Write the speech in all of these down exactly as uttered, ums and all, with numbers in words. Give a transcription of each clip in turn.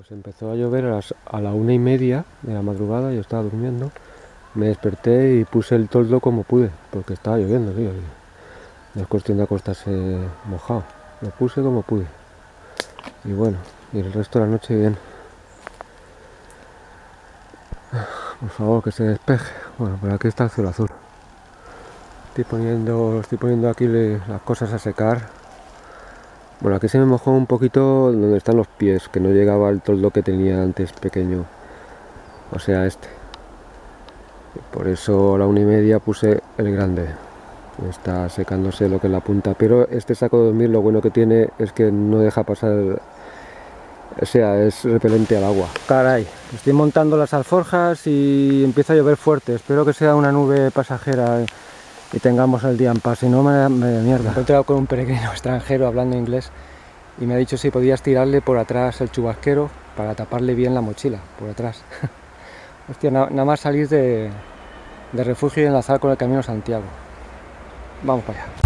Pues empezó a llover a, las, a la una y media de la madrugada, yo estaba durmiendo, me desperté y puse el toldo como pude, porque estaba lloviendo, tío, y no es cuestión de acostarse mojado, lo puse como pude, y bueno, y el resto de la noche bien. Por favor, que se despeje. Bueno, por aquí está el cielo azul. Estoy poniendo, estoy poniendo aquí le, las cosas a secar. Bueno, aquí se me mojó un poquito donde están los pies, que no llegaba al toldo que tenía antes pequeño, o sea este. Por eso a la una y media puse el grande. Está secándose lo que es la punta, pero este saco de dormir lo bueno que tiene es que no deja pasar, o sea, es repelente al agua. Caray, estoy montando las alforjas y empieza a llover fuerte. Espero que sea una nube pasajera y tengamos el día en paz, si no me, me da mierda. Me he encontrado con un peregrino extranjero hablando inglés y me ha dicho si podías tirarle por atrás el chubasquero para taparle bien la mochila, por atrás. Hostia, na, nada más salir de, de refugio y enlazar con el Camino Santiago. Vamos para allá.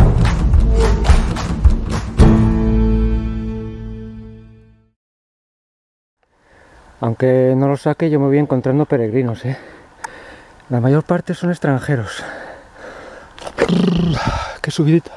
Aunque no lo saque, yo me voy encontrando peregrinos, ¿eh? La mayor parte son extranjeros. ¡Qué subidita!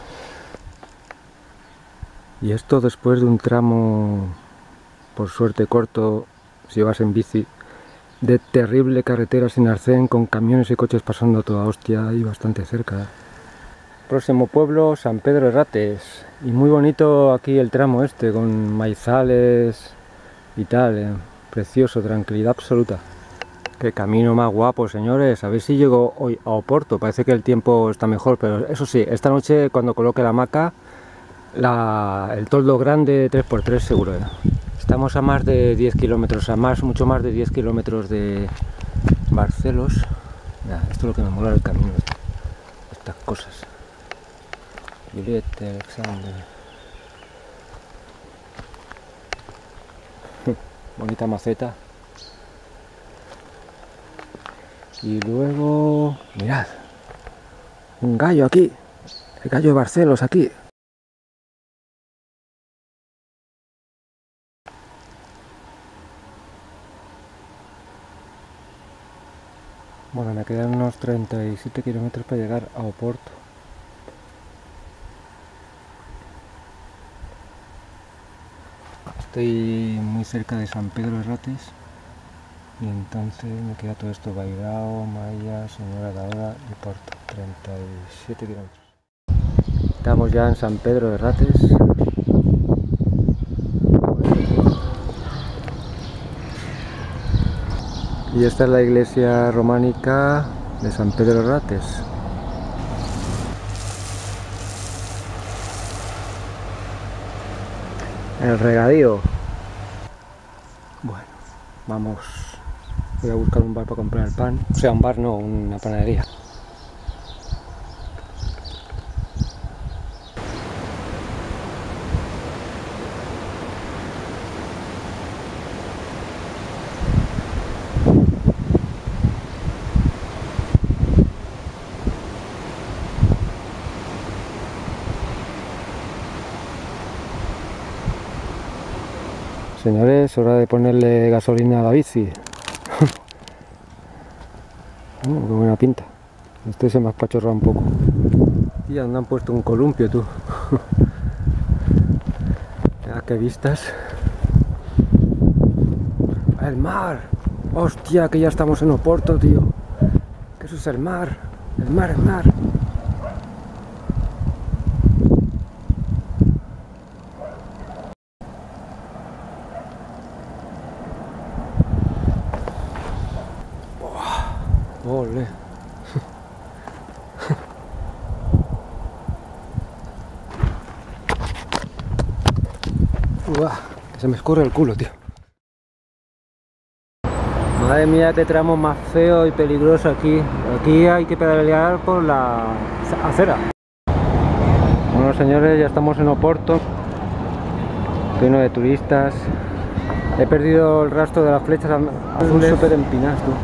Y esto después de un tramo, por suerte corto, si vas en bici, de terrible carretera sin arcén, con camiones y coches pasando a toda hostia y bastante cerca. Próximo pueblo, San Pedro de Rates. Y muy bonito aquí el tramo este, con maizales y tal, eh. Precioso, tranquilidad absoluta. Qué camino más guapo, señores. A ver si llego hoy a Oporto. Parece que el tiempo está mejor, pero eso sí, esta noche cuando coloque la hamaca, la, el toldo grande tres por tres seguro. ¿eh? Estamos a más de diez kilómetros, a más, mucho más de diez kilómetros de Barcelos. Ya, esto es lo que me mola del camino, estas cosas. Juliet, Alexander. Bonita maceta. Y luego, mirad, un gallo aquí, el gallo de Barcelos aquí. Bueno, me quedan unos treinta y siete kilómetros para llegar a Oporto. Estoy muy cerca de San Pedro de Rates y entonces me queda todo esto: Bairao, Maya, Señora de Hora y Porto. treinta y siete kilómetros. Estamos ya en San Pedro de Rates. Y esta es la iglesia románica de San Pedro de Rates. El regadío. Bueno, vamos. Voy a buscar un bar para comprar el pan. O sea, un bar no, una panadería. Señores, hora de ponerle gasolina a la bici. Oh, qué buena pinta. Este se me ha espachorrado un poco. Y ya me han puesto un columpio, tú. Ya, qué vistas. El mar. Hostia, que ya estamos en Oporto, tío. Que eso es el mar. El mar, el mar. Ole. Uah, que se me escurre el culo, tío. Madre mía, qué tramo más feo y peligroso aquí. Aquí hay que pedalear por la acera. Bueno, señores, ya estamos en Oporto, lleno de turistas. He perdido el rastro de las flechas azules súper empinadas, tú.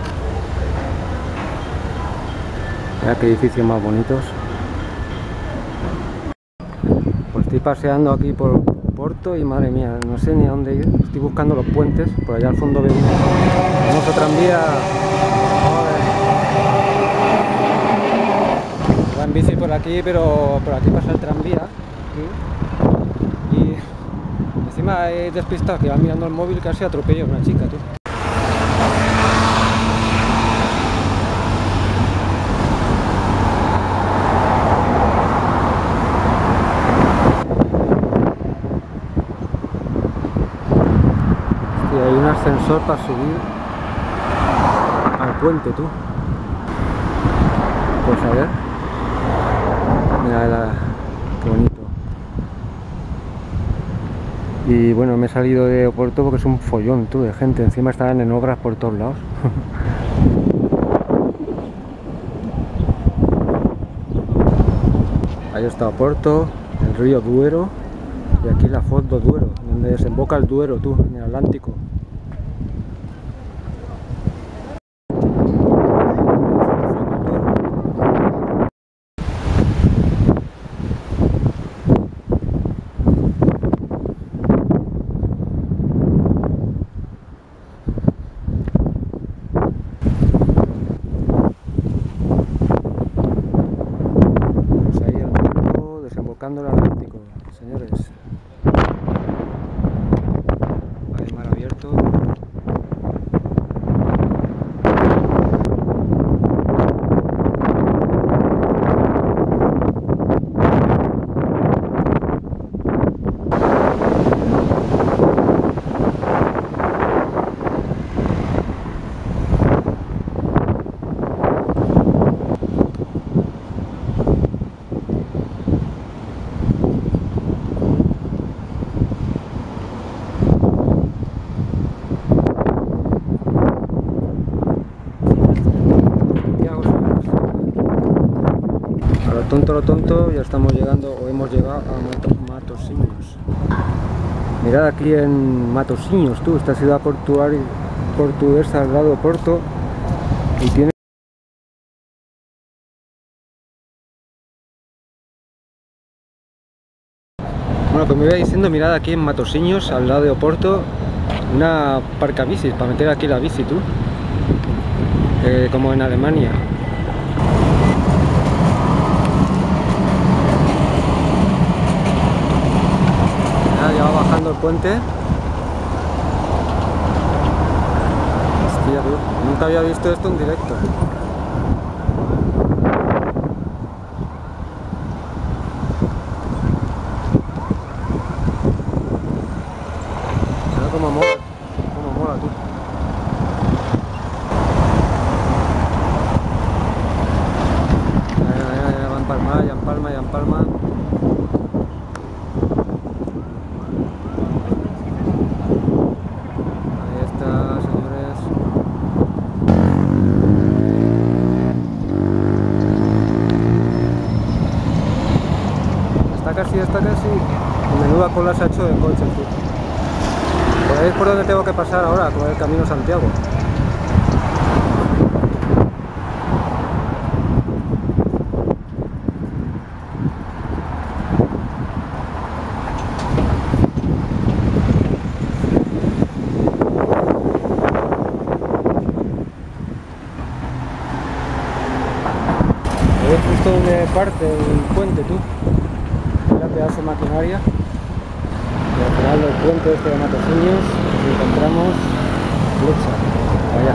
Mira qué edificios más bonitos. Pues estoy paseando aquí por Porto Oporto y madre mía, no sé ni a dónde ir. Estoy buscando los puentes, por allá al fondo veo un famoso tranvía. Joder. Va en bici por aquí, pero por aquí pasa el tranvía. Aquí. Y encima he despistado que va mirando el móvil, casi atropello a una chica, tú. Y hay un ascensor para subir al puente, tú. Pues a ver. Mira la... qué bonito. Y bueno, me he salido de Oporto porque es un follón, tú, de gente. Encima estaban en obras por todos lados. Ahí está Oporto, el río Duero. Y aquí la Foz do Duero, donde desemboca el Duero, tú, en el Atlántico. Pues ahí el Duero desembocando el Atlántico, señores. Hay mar abierto. A lo tonto, lo tonto, ya estamos llegando, o hemos llegado a Matosinhos. Mirad aquí en Matosinhos, tú, esta ciudad portuaria portuguesa al lado de Porto, y tiene... Bueno, como iba diciendo, mirad aquí en Matosinhos, al lado de Oporto, una parca bicis, para meter aquí la bici, tú, eh, como en Alemania. Ya va bajando el puente. Hostia, tío, nunca había visto esto en directo. Mira cómo mola, cómo mola, tú. Ya, ya, ya, ya, va en palma, ya en palma, ya en palma. Casi, está casi. Menuda cola se ha hecho de coche, tío. Por ahí es por donde tengo que pasar ahora, con el camino Santiago. Es justo donde parte el puente, tú. Pedazo de maquinaria, y al final del puente este de Matosinhos encontramos Flecha, allá.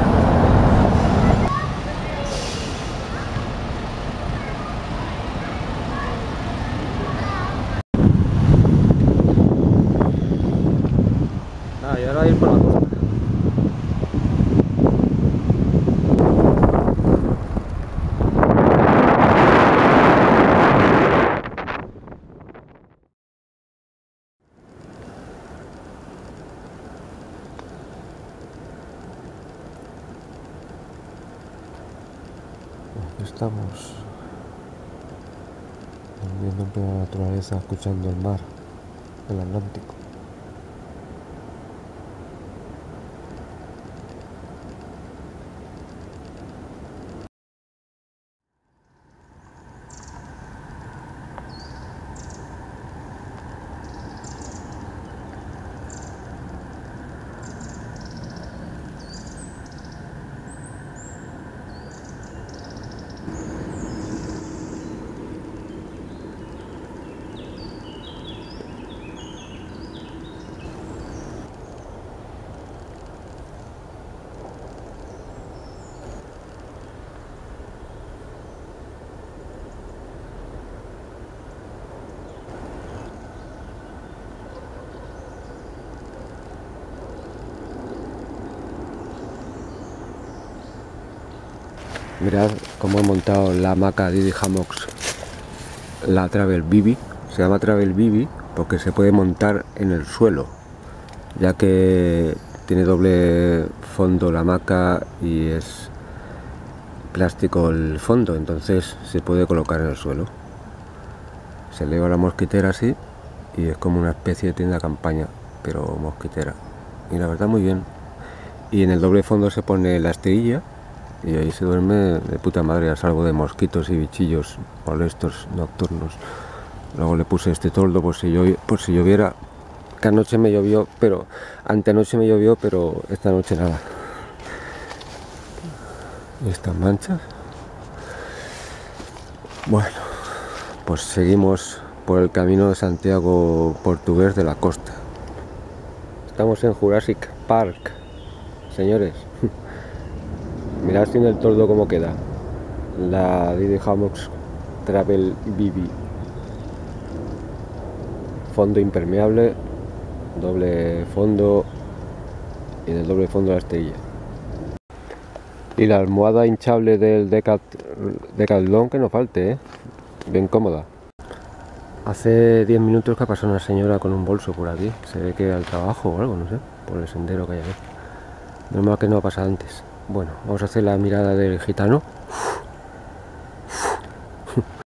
Nada, y ahora a ir por la costa. Estamos viendo un la naturaleza, escuchando el mar, el Atlántico. Mirad cómo he montado la hamaca Didi Hammocks, la Travel Bibi. Se llama Travel Bibi porque se puede montar en el suelo, ya que tiene doble fondo la hamaca y es plástico el fondo, entonces se puede colocar en el suelo. Se eleva la mosquitera así y es como una especie de tienda campaña, pero mosquitera, y la verdad muy bien. Y en el doble fondo se pone la esterilla y ahí se duerme de puta madre, a salvo de mosquitos y bichillos molestos nocturnos. Luego le puse este toldo por si, llo por si lloviera, que anoche me llovió, pero antenoche me llovió, pero esta noche nada. ¿Y estas manchas? Bueno, pues seguimos por el camino de Santiago portugués de la costa. Estamos en Jurassic Park, señores. Mirad sin el toldo cómo queda la Didi Hammocks Travel Bibi. Fondo impermeable, doble fondo, y en el doble fondo la esterilla. Y la almohada hinchable del Decat Decathlon, que no falte, ¿eh? Bien cómoda. Hace diez minutos que ha pasado una señora con un bolso por aquí. Se ve que al trabajo o algo, no sé, por el sendero que hay aquí. Normal que no ha pasado antes. Bueno, vamos a hacer la mirada del gitano.